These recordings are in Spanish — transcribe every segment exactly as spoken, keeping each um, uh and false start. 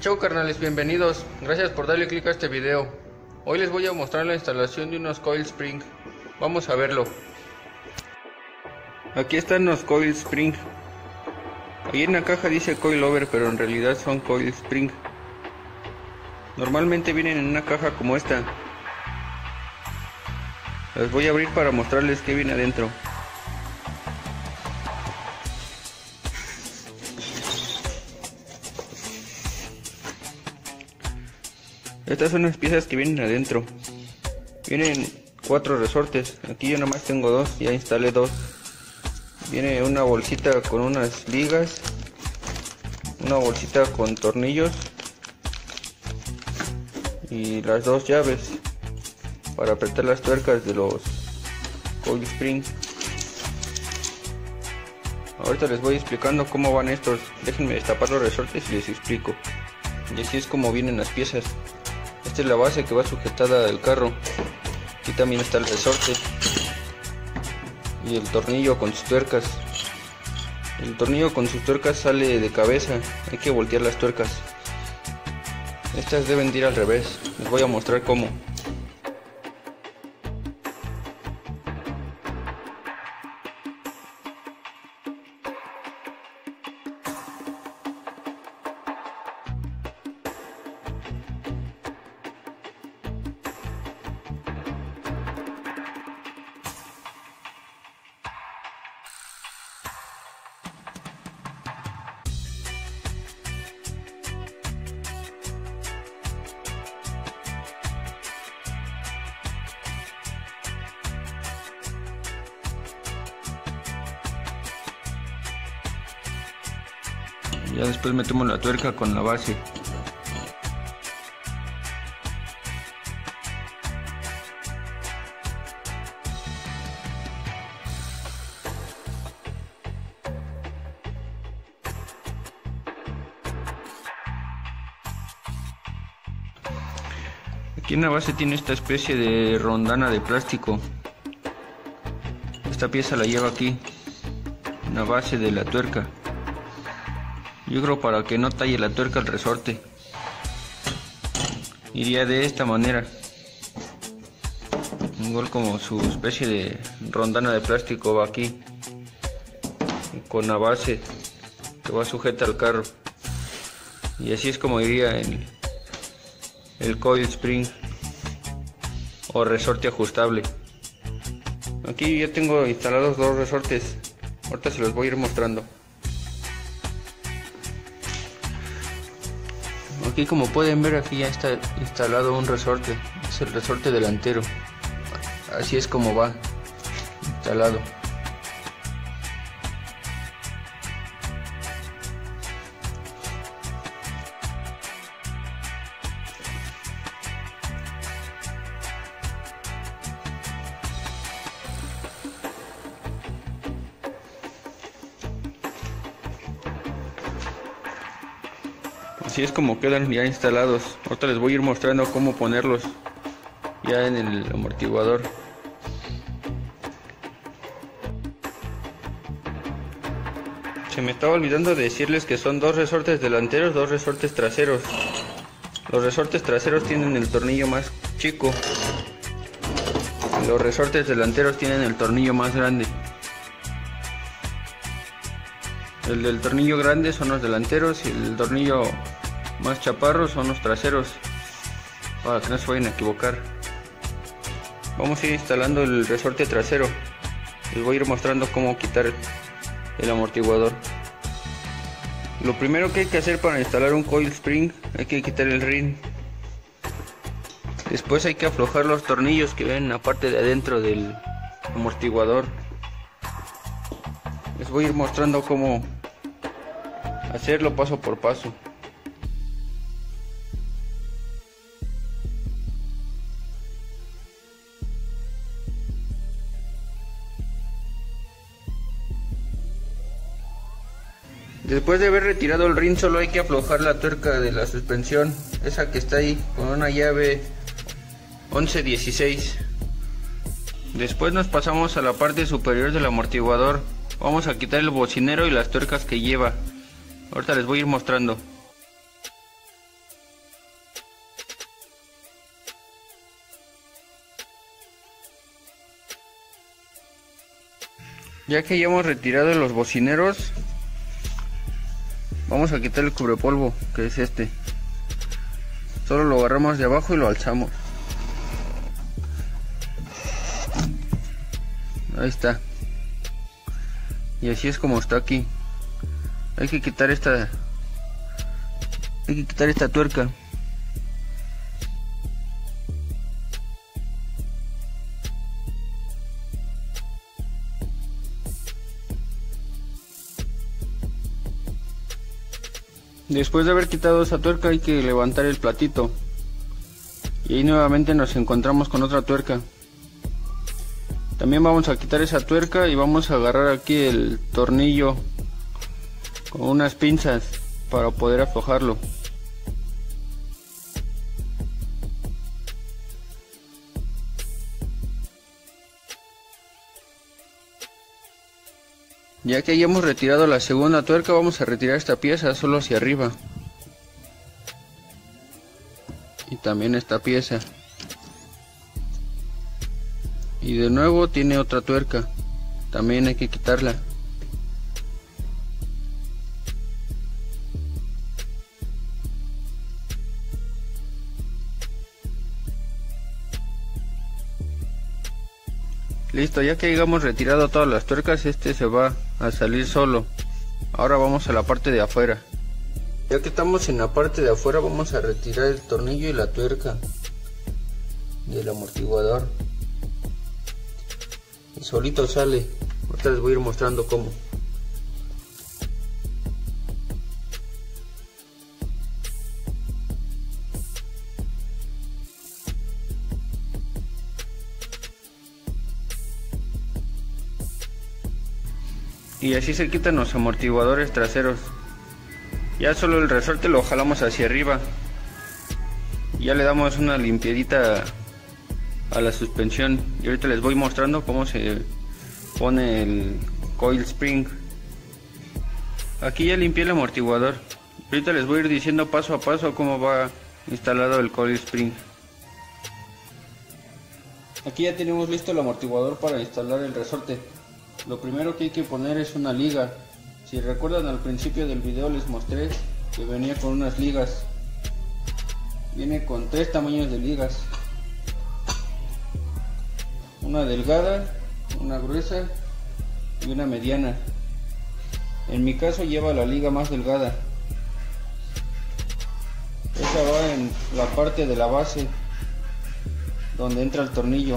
Chau carnales, bienvenidos, gracias por darle clic a este video. Hoy les voy a mostrar la instalación de unos coil spring. Vamos a verlo. Aquí están los coil spring. Ahí en la caja dice coil over, pero en realidad son coil spring. Normalmente vienen en una caja como esta. Las voy a abrir para mostrarles qué viene adentro. Estas son las piezas que vienen adentro. Vienen cuatro resortes. Aquí yo nada más tengo dos, ya instalé dos. Viene una bolsita con unas ligas, una bolsita con tornillos y las dos llaves para apretar las tuercas de los coil spring. Ahorita les voy explicando cómo van estos. Déjenme destapar los resortes y les explico. Y así es como vienen las piezas. Esta es la base que va sujetada al carro. Aquí también está el resorte y el tornillo con sus tuercas. El tornillo con sus tuercas sale de cabeza, hay que voltear las tuercas. Estas deben de ir al revés, les voy a mostrar cómo. Ya después metemos la tuerca con la base. Aquí en la base tiene esta especie de rondana de plástico. Esta pieza la lleva aquí, en la base de la tuerca. Yo creo para que no talle la tuerca el resorte. Iría de esta manera. Igual como su especie de rondana de plástico va aquí. Con la base que va sujeta al carro. Y así es como iría el, el coil spring o resorte ajustable. Aquí ya tengo instalados dos resortes. Ahorita se los voy a ir mostrando. Aquí como pueden ver, aquí ya está instalado un resorte, es el resorte delantero. Así es como va instalado. Así es como quedan ya instalados. Ahorita les voy a ir mostrando cómo ponerlos ya en el amortiguador. Se me estaba olvidando de decirles que son dos resortes delanteros, dos resortes traseros. Los resortes traseros tienen el tornillo más chico. Los resortes delanteros tienen el tornillo más grande. El del tornillo grande son los delanteros y el tornillo más chaparros son los traseros, para que no se vayan a equivocar. Vamos a ir instalando el resorte trasero. Les voy a ir mostrando cómo quitar el amortiguador. Lo primero que hay que hacer para instalar un coil spring, hay que quitar el rin. Después hay que aflojar los tornillos que ven en la parte de adentro del amortiguador. Les voy a ir mostrando cómo hacerlo paso por paso. Después de haber retirado el rin, solo hay que aflojar la tuerca de la suspensión, esa que está ahí, con una llave once dieciséis. Después nos pasamos a la parte superior del amortiguador. Vamos a quitar el bocinero y las tuercas que lleva. Ahorita les voy a ir mostrando. Ya que ya hemos retirado los bocineros, vamos a quitar el cubrepolvo, que es este. Solo lo agarramos de abajo y lo alzamos. Ahí está. Y así es como está aquí. Hay que quitar esta Hay que quitar esta tuerca. Después de haber quitado esa tuerca hay que levantar el platito. Y ahí nuevamente nos encontramos con otra tuerca. También vamos a quitar esa tuerca y vamos a agarrar aquí el tornillo con unas pinzas para poder aflojarlo. Ya que ya hemos retirado la segunda tuerca, vamos a retirar esta pieza solo hacia arriba. Y también esta pieza. Y de nuevo tiene otra tuerca, también hay que quitarla. Listo, ya que hayamos retirado todas las tuercas, este se va a salir solo. Ahora vamos a la parte de afuera. Ya que estamos en la parte de afuera, vamos a retirar el tornillo y la tuerca del amortiguador. Y solito sale. Ahorita les voy a ir mostrando cómo. Y así se quitan los amortiguadores traseros. Ya solo el resorte lo jalamos hacia arriba. Ya le damos una limpiadita a la suspensión. Y ahorita les voy mostrando cómo se pone el coil spring. Aquí ya limpié el amortiguador. Ahorita les voy a ir diciendo paso a paso cómo va instalado el coil spring. Aquí ya tenemos listo el amortiguador para instalar el resorte. Lo primero que hay que poner es una liga. Si recuerdan, al principio del video les mostré que venía con unas ligas. Viene con tres tamaños de ligas: una delgada, una gruesa y una mediana. En mi caso lleva la liga más delgada. Esa va en la parte de la base donde entra el tornillo.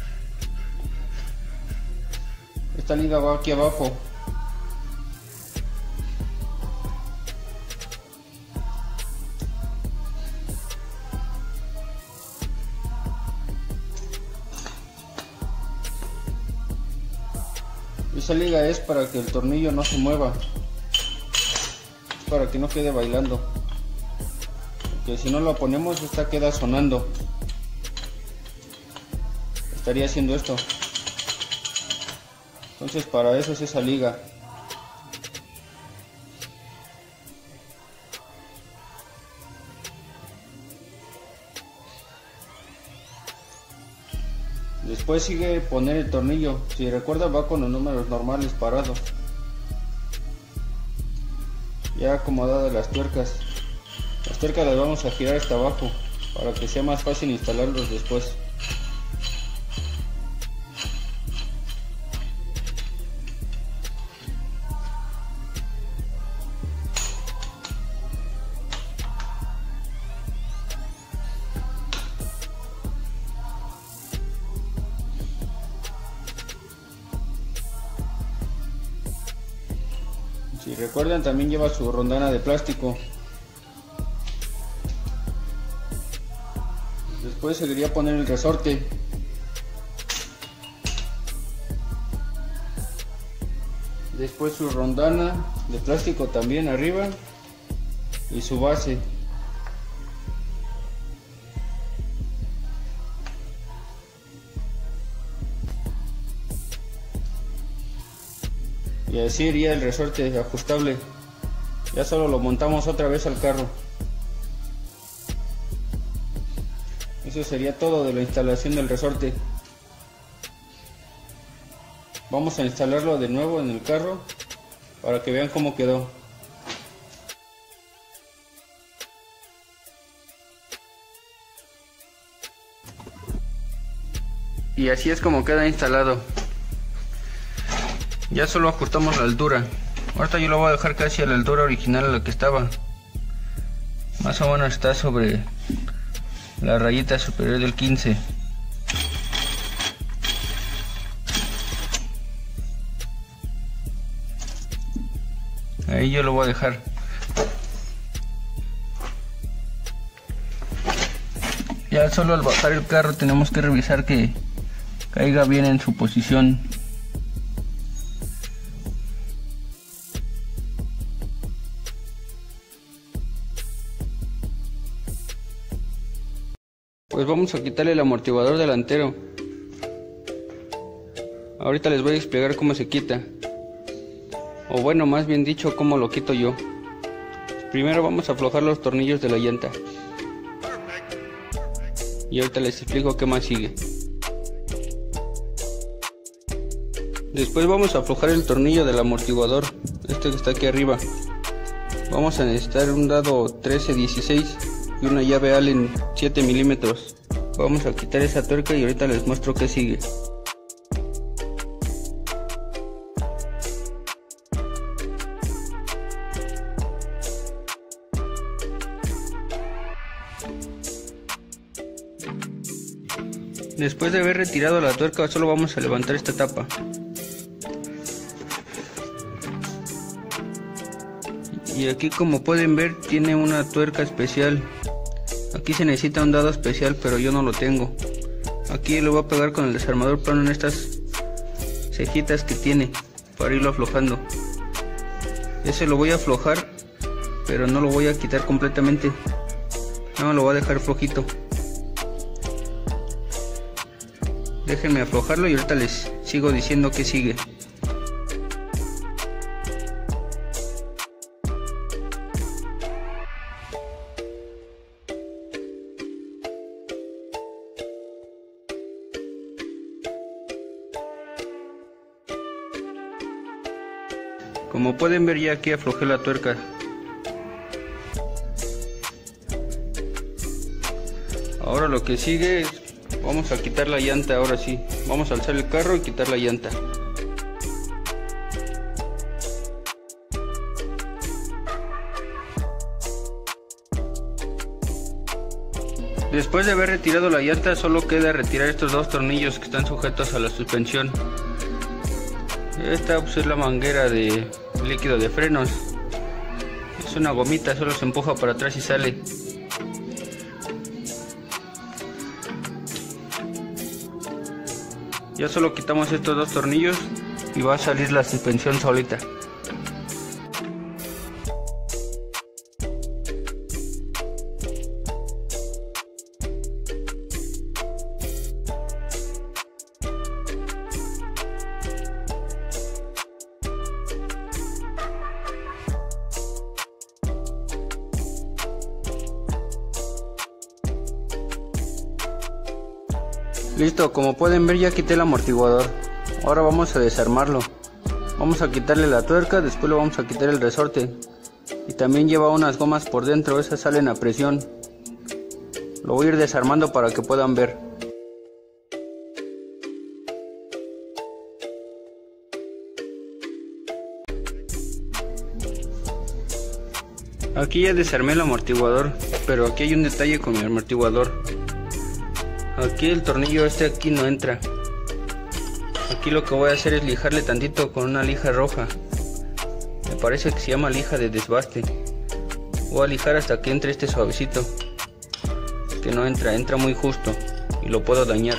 Esta liga va aquí abajo. Esa liga es para que el tornillo no se mueva, para que no quede bailando, porque si no lo ponemos, esta queda sonando. Estaría haciendo esto. Entonces para eso es esa liga. Después sigue poner el tornillo. Si recuerda, va con los números normales parados. Ya acomodadas las tuercas. Las tuercas las vamos a girar hasta abajo para que sea más fácil instalarlos después. Si recuerdan, también lleva su rondana de plástico. Después seguiría poner el resorte. Después su rondana de plástico también arriba y su base. Y así iría el resorte ajustable. Ya solo lo montamos otra vez al carro. Eso sería todo de la instalación del resorte. Vamos a instalarlo de nuevo en el carro para que vean cómo quedó. Y así es como queda instalado. Ya solo ajustamos la altura. Ahorita yo lo voy a dejar casi a la altura original a la que estaba. Más o menos está sobre la rayita superior del quince. Ahí yo lo voy a dejar. Ya solo al bajar el carro tenemos que revisar que caiga bien en su posición. Pues vamos a quitarle el amortiguador delantero. Ahorita les voy a explicar cómo se quita. O bueno, más bien dicho, cómo lo quito yo. Primero vamos a aflojar los tornillos de la llanta. Y ahorita les explico qué más sigue. Después vamos a aflojar el tornillo del amortiguador, este que está aquí arriba. Vamos a necesitar un dado trece dieciséis y una llave Allen siete milímetros. Vamos a quitar esa tuerca y ahorita les muestro qué sigue. Después de haber retirado la tuerca, solo vamos a levantar esta tapa. Y aquí, como pueden ver, tiene una tuerca especial. Aquí se necesita un dado especial, pero yo no lo tengo. Aquí lo voy a pegar con el desarmador plano en estas cejitas que tiene, para irlo aflojando. Ese lo voy a aflojar, pero no lo voy a quitar completamente. No, lo voy a dejar flojito. Déjenme aflojarlo y ahorita les sigo diciendo qué sigue. Como pueden ver, ya aquí aflojé la tuerca. Ahora lo que sigue es, vamos a quitar la llanta. Ahora sí, vamos a alzar el carro y quitar la llanta. Después de haber retirado la llanta, solo queda retirar estos dos tornillos que están sujetos a la suspensión. Esta pues, es la manguera de líquido de frenos. Es una gomita, solo se empuja para atrás y sale. Ya solo quitamos estos dos tornillos y va a salir la suspensión solita. Listo, como pueden ver ya quité el amortiguador. Ahora vamos a desarmarlo. Vamos a quitarle la tuerca, después le vamos a quitar el resorte. Y también lleva unas gomas por dentro, esas salen a presión. Lo voy a ir desarmando para que puedan ver. Aquí ya desarmé el amortiguador, pero aquí hay un detalle con el amortiguador. Aquí el tornillo este aquí no entra. Aquí lo que voy a hacer es lijarle tantito con una lija roja. Me parece que se llama lija de desbaste. Voy a lijar hasta que entre este suavecito. Que no entra, entra muy justo y lo puedo dañar.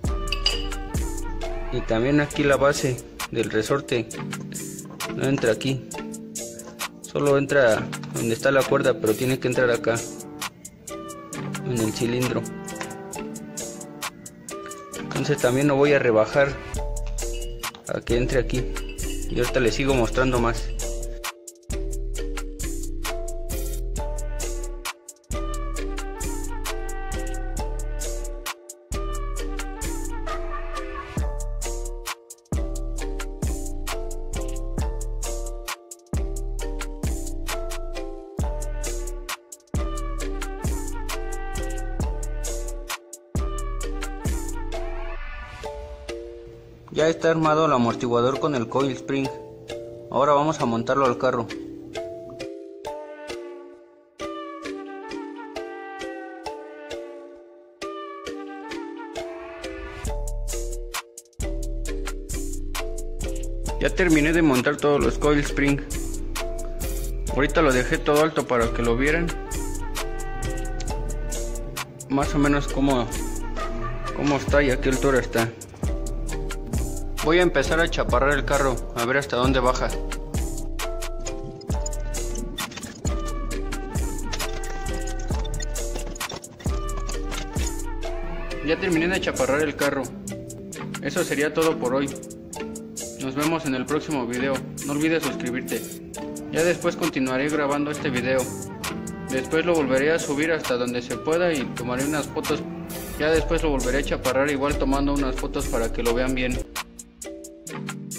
Y también aquí la base del resorte no entra aquí. Solo entra donde está la cuerda, pero tiene que entrar acá, en el cilindro. Entonces también lo voy a rebajar a que entre aquí. Y ahorita les sigo mostrando más. Ya está armado el amortiguador con el coil spring. Ahora vamos a montarlo al carro. Ya terminé de montar todos los coil spring. Ahorita lo dejé todo alto para que lo vieran. Más o menos como, como está y a qué altura está. Voy a empezar a chaparrar el carro, a ver hasta dónde baja. Ya terminé de chaparrar el carro. Eso sería todo por hoy. Nos vemos en el próximo video. No olvides suscribirte. Ya después continuaré grabando este video. Después lo volveré a subir hasta donde se pueda y tomaré unas fotos. Ya después lo volveré a chaparrar igual tomando unas fotos para que lo vean bien.